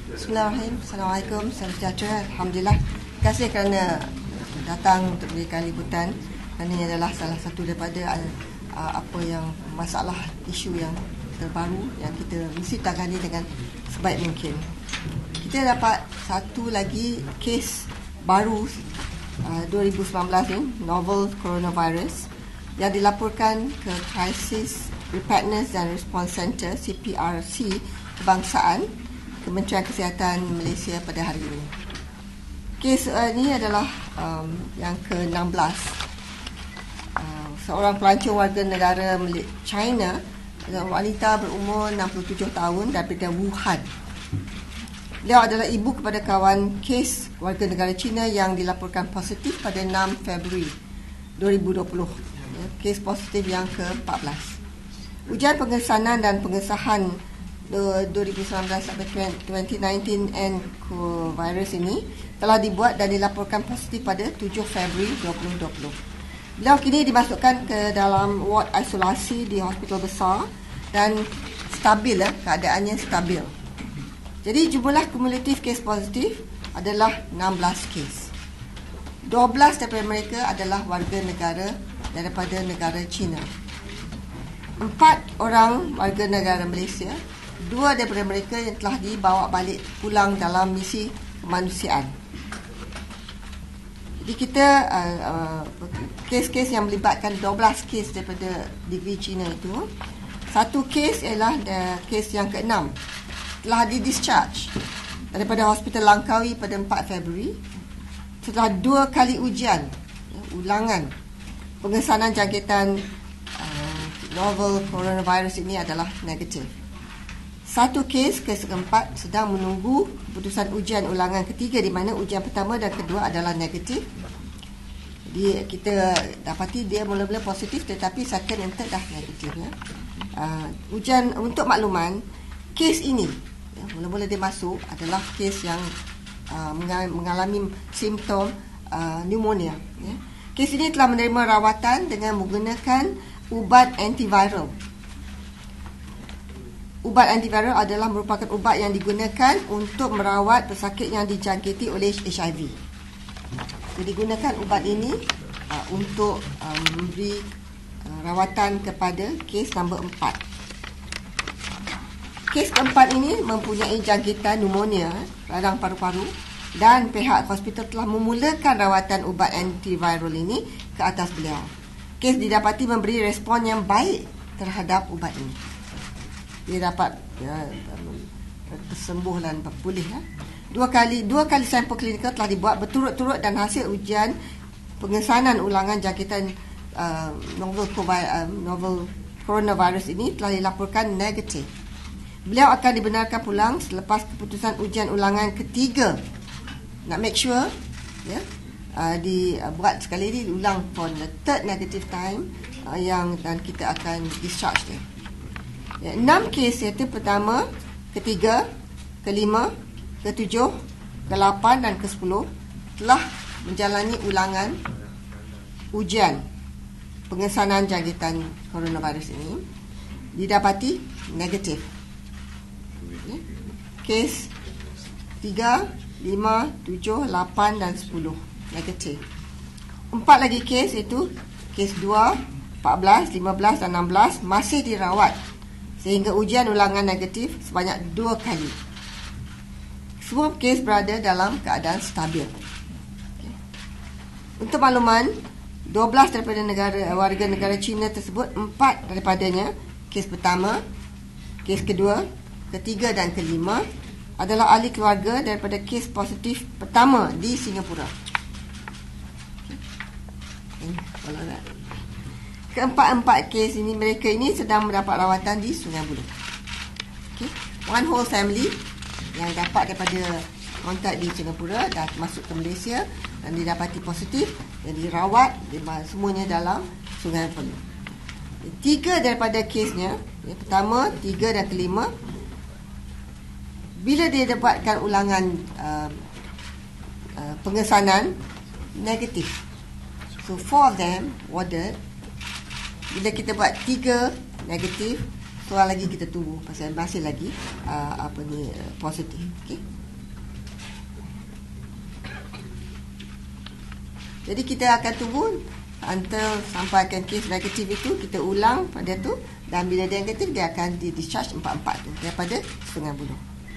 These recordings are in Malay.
Bismillahirrahmanirrahim. Assalamualaikum. Salam sejahtera. Alhamdulillah. Terima kasih kerana datang untuk memberikan liputan. Dan ini adalah salah satu daripada apa yang masalah isu yang terbaru yang kita mesti tangani dengan sebaik mungkin. Kita dapat satu lagi kes baru 2019 ni, novel coronavirus, yang dilaporkan ke Crisis Preparedness and Response Center CPRC Kebangsaan Kementerian Kesihatan Malaysia pada hari ini. Kes ini adalah yang ke-16. Seorang pelancong warga negara China, wanita berumur 67 tahun daripada Wuhan. Beliau adalah ibu kepada kawan kes warga negara China yang dilaporkan positif pada 6 Februari 2020. Kes positif yang ke-14. Ujian pengesanan dan pengesahan 2019 sampai 2019 virus ini telah dibuat dan dilaporkan positif pada 7 Februari 2020. Beliau kini dimasukkan ke dalam ward isolasi di hospital besar dan stabil, keadaannya stabil. Jadi jumlah kumulatif kes positif adalah 16 kes. 12 daripada mereka adalah warga negara daripada negara China. 4 orang warga negara Malaysia, 2 daripada mereka yang telah dibawa balik pulang dalam misi kemanusiaan. Jadi kita kes-kes yang melibatkan 12 kes daripada negeri China itu, satu kes ialah kes yang ke-6 telah di-discharge daripada Hospital Langkawi pada 4 Februari setelah 2 kali ujian ulangan pengesanan jangkitan novel coronavirus ini adalah negatif. Satu kes keempat sedang menunggu keputusan ujian ulangan ketiga, di mana ujian pertama dan kedua adalah negatif. Jadi kita dapati dia mula-mula positif tetapi second and third dah negatif. Ujian untuk makluman, kes ini mula-mula dia masuk adalah kes yang mengalami simptom pneumonia. Kes ini telah menerima rawatan dengan menggunakan ubat antiviral. Ubat antiviral adalah merupakan ubat yang digunakan untuk merawat pesakit yang dijangkiti oleh HIV. Jadi gunakan ubat ini untuk memberi rawatan kepada kes nombor 4. Kes keempat ini mempunyai jangkitan pneumonia radang paru-paru dan pihak hospital telah memulakan rawatan ubat antiviral ini ke atas beliau. Kes didapati memberi respon yang baik terhadap ubat ini. Dia dapat tersembuh dan pulih. Dua kali sampel klinikal telah dibuat berturut-turut dan hasil ujian pengesanan ulangan jangkitan novel coronavirus ini telah dilaporkan negatif. Beliau akan dibenarkan pulang selepas keputusan ujian ulangan ketiga. Nak make sure dibuat sekali ini, diulang for the third negative time dan kita akan discharge dia. 6 kes iaitu pertama, ketiga, kelima, ketujuh, ke-8 dan ke-10 telah menjalani ulangan ujian pengesanan jangkitan coronavirus ini, didapati negatif. Kes 3, 5, 7, 8 dan 10 negatif. 4 lagi kes iaitu kes 2, 14, 15 dan 16 masih dirawat sehingga ujian ulangan negatif sebanyak 2 kali. Semua kes berada dalam keadaan stabil. Untuk makluman, 12 daripada warga negara China tersebut, 4 daripadanya, kes pertama, kes kedua, ketiga dan kelima adalah ahli keluarga daripada kes positif pertama di Singapura. Keempat-empat kes ini, mereka ini sedang mendapat rawatan di Sungai Buloh. One whole family yang dapat daripada kontak di Singapura dah masuk ke Malaysia dan didapati positif dan dirawat, semuanya dalam Sungai Buloh. 3 daripada kesnya, pertama, 3 dan kelima, bila dia dapatkan ulangan pengesanan negatif. So 4 of them warded. Bila kita buat 3 negatif, seorang lagi kita tunggu pasal masih lagi positif. Okey. Jadi kita akan tunggu until sampaikan kes negatif itu, kita ulang pada tu, dan bila dia negatif dia akan di-discharge 4 tu daripada Sungai Buloh.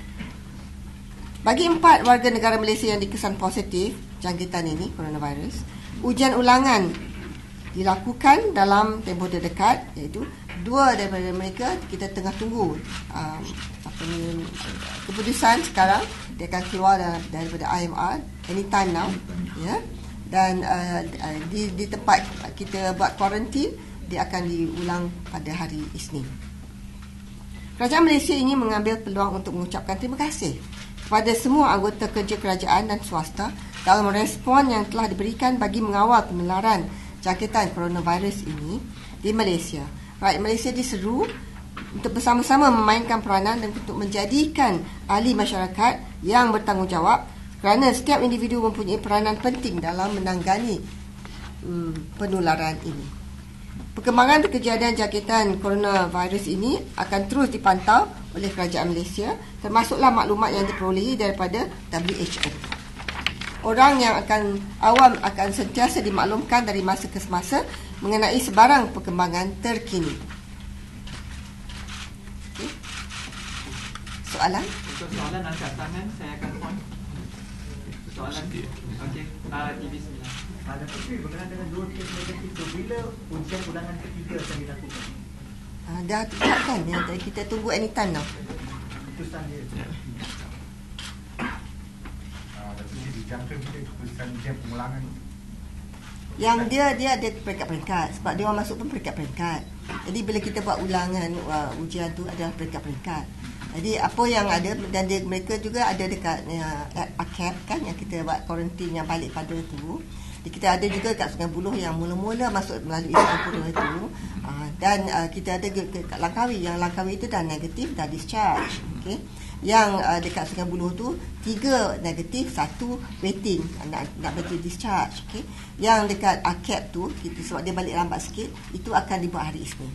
Bagi 4 warga negara Malaysia yang dikesan positif jangkitan ini, coronavirus, ujian ulangan dilakukan dalam tempoh terdekat, iaitu 2 daripada mereka kita tengah tunggu keputusan sekarang. Dia akan keluar daripada IMR anytime now, ya. Dan di tempat kita buat kuarantin, dia akan diulang pada hari Isnin. Kerajaan Malaysia ini mengambil peluang untuk mengucapkan terima kasih kepada semua anggota kerja kerajaan dan swasta dalam respon yang telah diberikan bagi mengawal penularan jangkitan coronavirus ini di Malaysia. Rakyat Malaysia diseru untuk bersama-sama memainkan peranan dan untuk menjadikan ahli masyarakat yang bertanggungjawab, kerana setiap individu mempunyai peranan penting dalam menangani penularan ini. Perkembangan kejadian jangkitan coronavirus ini akan terus dipantau oleh kerajaan Malaysia, termasuklah maklumat yang diperolehi daripada WHO. Orang yang awam akan sentiasa dimaklumkan dari masa ke semasa mengenai sebarang perkembangan terkini. Okay. Soalan? Untuk soalan angkat tangan, saya akan on. Soalan? Okey, TV sembilan. Ada berkenaan dengan 2 kes negatif itu, bila ujian ulangan ketiga akan dilakukan? Dah tetapkan, kita tunggu anytime now. Keputusan dia. Dijangka bila keputusan ujian pengulangan? Yang dia ada peringkat-peringkat, sebab dia orang masuk pun peringkat-peringkat. Jadi bila kita buat ulangan ujian tu adalah peringkat-peringkat. Jadi apa yang ada, dan mereka juga ada dekat ACAP kan, yang kita buat kuarantin yang balik pada tu. Jadi kita ada juga kat Sungai Buloh yang mula-mula masuk melalui Sungai Buloh itu, dan kita ada kat Langkawi, yang Langkawi itu dah negatif, dah discharge. Okay. Yang dekat Sungai Buloh tu 3 negatif, 1 waiting nak bagi discharge. Okay. Yang dekat ACAP tu kita, sebab dia balik lambat sikit, itu akan dibuat hari Isnin.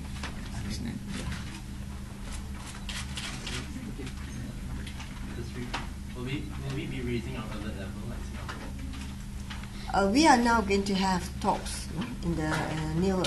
Will we be raising our alert level like Singapore? We are now going to have talks in the new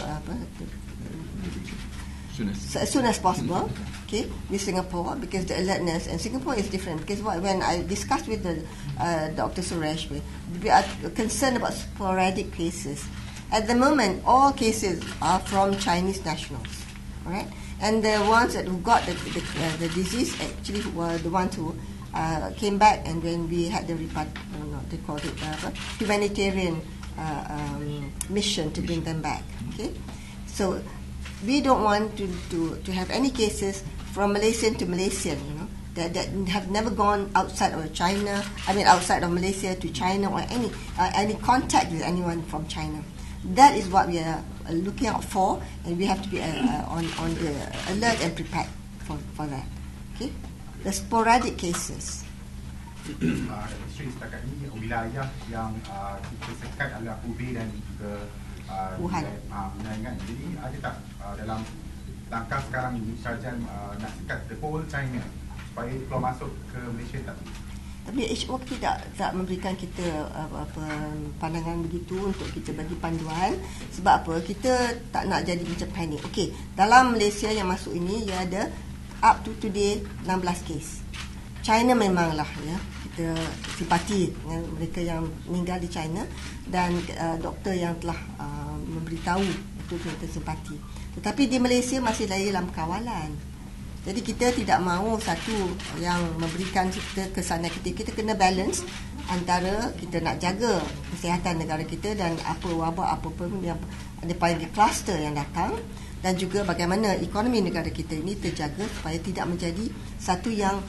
as soon as possible, okay, with Singapore, because the alertness, and Singapore is different, because when I discussed with the Dr. Suresh, we are concerned about sporadic cases. At the moment, all cases are from Chinese nationals, all right, and the ones who got the disease actually were the ones who came back, and when we had the they called it humanitarian mission to bring them back. Okay, so we don't want to have any cases from Malaysian to Malaysian, that have never gone outside of China. I mean, outside of Malaysia to China, or any contact with anyone from China. That is what we are looking out for, and we have to be on the alert and prepared for that. Okay, the sporadic cases. Isteri setakat ini wilayah yang kita sekat adalah Hubei dan juga Wuhan. Kan? Jadi ada tak dalam langkah sekarang ini kerajaan nak sekat the whole China supaya keluar masuk ke Malaysia tak? Tapi WHO tidak memberikan kita pandangan begitu untuk kita bagi panduan. Sebab apa? Kita tak nak jadi macam panik. Okey, dalam Malaysia yang masuk ini ia ada up to today 16 kes. China memanglah kita simpati dengan mereka yang meninggal di China, dan doktor yang telah memberitahu itu kita simpati. Tetapi di Malaysia masih lagi dalam kawalan. Jadi kita tidak mahu satu yang memberikan kita kesan negatif. Kita kena balance antara kita nak jaga kesihatan negara kita dan apa wabak apa pun yang dipanggil kluster yang datang, dan juga bagaimana ekonomi negara kita ini terjaga supaya tidak menjadi satu yang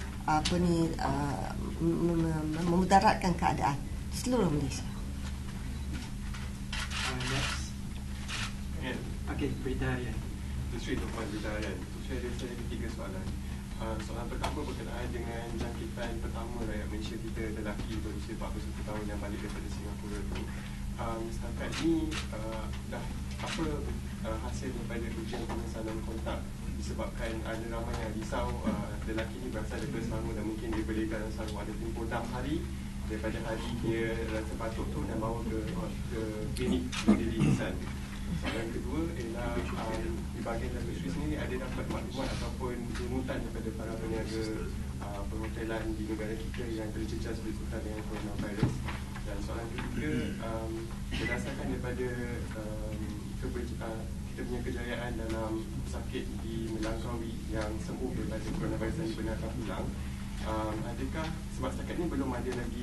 memudaratkan keadaan seluruh Malaysia. Next. Okey, Berita Harian. Menteri Tuan Berita Harian. Saya ada 3 soalan. Soalan pertama berkenaan dengan jangkitan pertama rakyat Malaysia kita, lelaki berusia 41 tahun yang balik daripada Singapura tu. Setakat ni dah apa hasil daripada ujian pengesanan kontak disebabkan ada ramai yang risau lelaki ni berasal daripada Selangor dan mungkin dia berikan Selangor ada tempoh 6 hari daripada hari dia rasa batuk tu dan bawa ke klinik Berdiri Ihsan. Soalan kedua ialah di bahagian Datuk Seri sendiri ada dapat maklumat ataupun runtutan daripada para peniaga perhotelan di negara kita yang terjejas berkaitan dengan coronavirus. Dan soalan ketiga, berdasarkan daripada kita punya kejayaan dalam pesakit di Melangkawi yang sembuh daripada coronavirus dan dibenarkan pulang, adakah sebab setakat ini belum ada lagi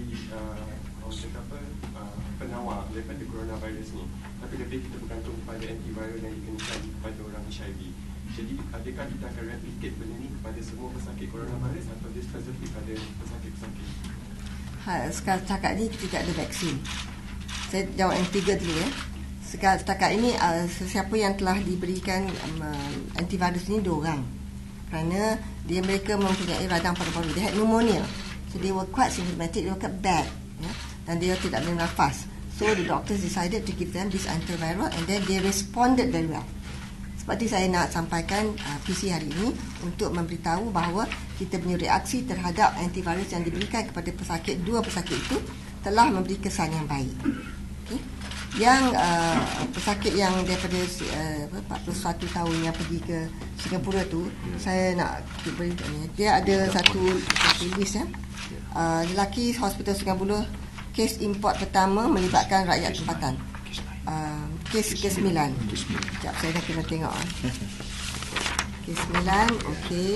penawar daripada coronavirus ni, tapi lebih kita bergantung kepada antiviral yang dikenakan kepada orang HIV. Jadi adakah kita akan replicate benda ni kepada semua pesakit coronavirus atau dia spesifik pada pesakit-pesakit? Setakat ni kita tak ada vaksin. Saya jawab yang tiga dulu ya. Setakat ini sesiapa yang telah diberikan antivirus ni 2 orang. Kerana mereka mempunyai radang paru-paru. They had pneumonia. So they were quite symptomatic, they were quite bad. Ya? Dan dia tidak boleh nafas. So the doctors decided to give them this antiviral and then they responded very well. Sebab itu saya nak sampaikan PC hari ini untuk memberitahu bahawa kita punya reaksi terhadap antivirus yang diberikan kepada dua pesakit itu telah memberi kesan yang baik. Okay? Yang pesakit yang daripada 41 tahun yang pergi ke Singapura tu, saya nak beri dia ada satu list ya. Lelaki Hospital Singapura, kes import pertama melibatkan rakyat tempatan. Kes ke-9. Sekejap, saya dah kena tengok. Kes 9, okey.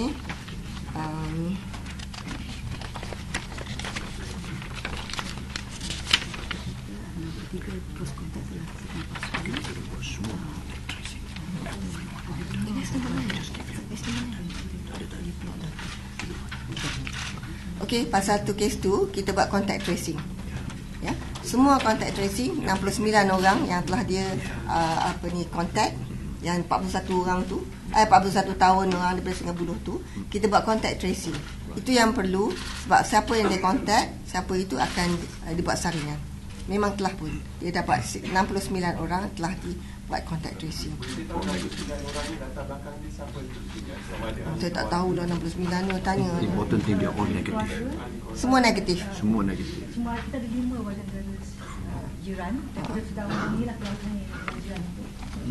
Okey, pasal tu kes tu kita buat contact tracing. Ya, semua contact tracing 69 orang yang telah dia contact, yang 41 orang tu 41 tahun orang daripada Singapura tu, kita buat contact tracing. Itu yang perlu, sebab siapa yang dia contact, siapa itu akan dibuat saringan. Memang telah pun dia dapat 69 orang telah dibuat contact tracing. Saya tak tahu dah 69 ni, tanya. Important thing dia all negatif. Semua negatif. Semua negatif. Cuma kita ada 5 warga negara jiran dan kita sudah memanggil keluarga jiran untuk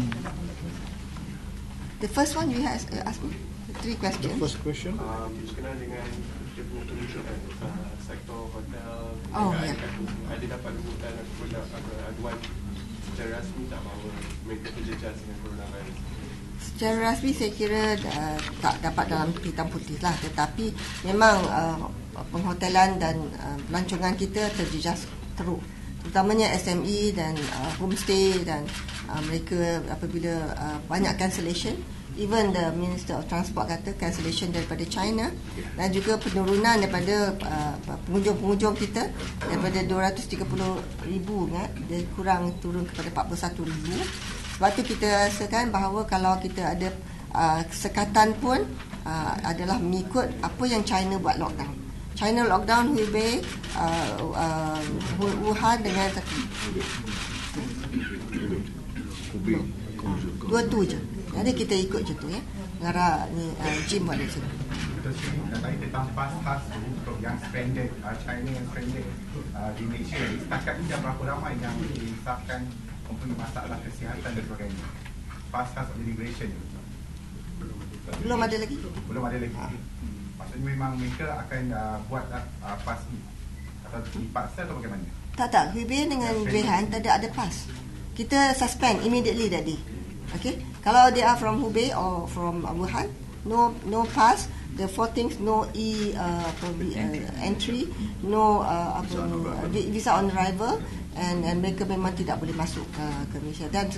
The first one you have asked me 3 questions. The first question. Berkenaan dengan kita punya penunjukan sektor hotel. Ya. Ada dapat runtutan ataupun aduan secara rasmi tak bahawa mereka terjejas dengan coronavirus? Secara rasmi saya kira tak dapat dalam hitam putih lah, tetapi memang penghotelan dan pelancongan kita terjejas teruk, terutamanya SME dan homestay dan mereka apabila banyak cancellation. Even the Minister of Transport kata cancellation daripada China, dan juga penurunan daripada pengunjung-pengunjung kita daripada 230,000 dia kurang turun kepada 41,000. Sebab tu kita rasakan bahawa kalau kita ada sekatan pun adalah mengikut apa yang China buat lockdown. China lockdown Hubei, Wuhan dengan dua tu je. Jadi kita ikut je tu ya. Ngara ni Jim buat di sini. Betul sekali. Dan tadi tentang pas-pas untuk yang stranded, China yang stranded di Malaysia ni, setakat ni dah berapa ramai yang disahkan mempunyai masalah kesihatan dan sebagainya? Pas-pas of immigration ni. Belum ada lagi. Belum ada lagi. Maksudnya memang mereka akan buat pas ni atau dipaksa atau bagaimana? Tak. Hubei dengan Rehan tak ada pas. Kita suspend immediately that day. Okay. Kalau they are from Hubei or from Wuhan, no pass. The 4 things, no entry, no visa on arrival, and mereka memang tidak boleh masuk ke Malaysia. Dan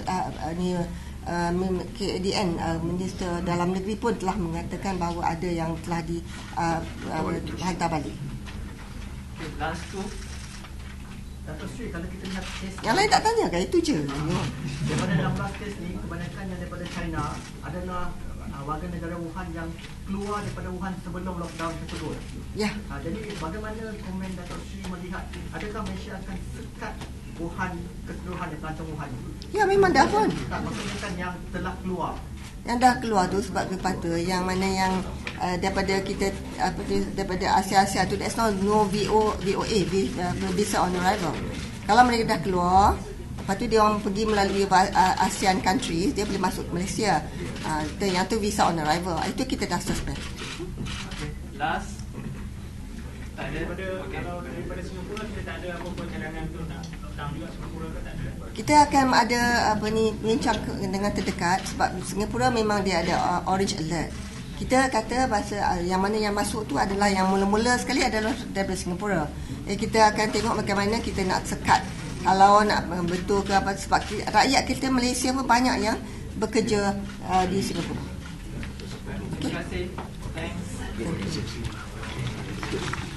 KADN Minister Dalam Negeri pun telah mengatakan bahawa ada yang telah dihantar balik. Okay, last two. Datuk Seri, kalau kita lihat kes Yang lain tak tanya kan? Itu je. daripada 16 kes ni, kebanyakan yang daripada China adalah warga negara Wuhan yang keluar daripada Wuhan sebelum lockdown tersebut. Ya. Jadi bagaimana komen Datuk Seri melihat, adakah Malaysia akan sekat Wuhan keseluruhan, pelancong Wuhan? Ya, memang dah pun. Tak, maksudnya kan yang telah keluar. Yang dah keluar tu sebab kepata yang mana yang daripada kita daripada Asia tu there's no VOA visa on arrival. Kalau mereka dah keluar, lepas tu dia orang pergi melalui ASEAN countries, dia boleh masuk ke Malaysia. Yang tu visa on arrival. Itu kita dah suspend. Last. Tak ada. Kalau daripada Singapura kita tak ada apa-apa cadangan tu nak lockdown juga Singapura ke tak ada? Kita akan ada bincang dengan terdekat sebab Singapura memang dia ada orange alert. Kita kata bahasa yang mana yang masuk tu adalah yang mula-mula sekali adalah daripada Singapura. Kita akan tengok bagaimana kita nak sekat kalau nak betul ke apa, sebab rakyat kita Malaysia pun banyak yang bekerja di Singapura. Terima kasih. Thanks.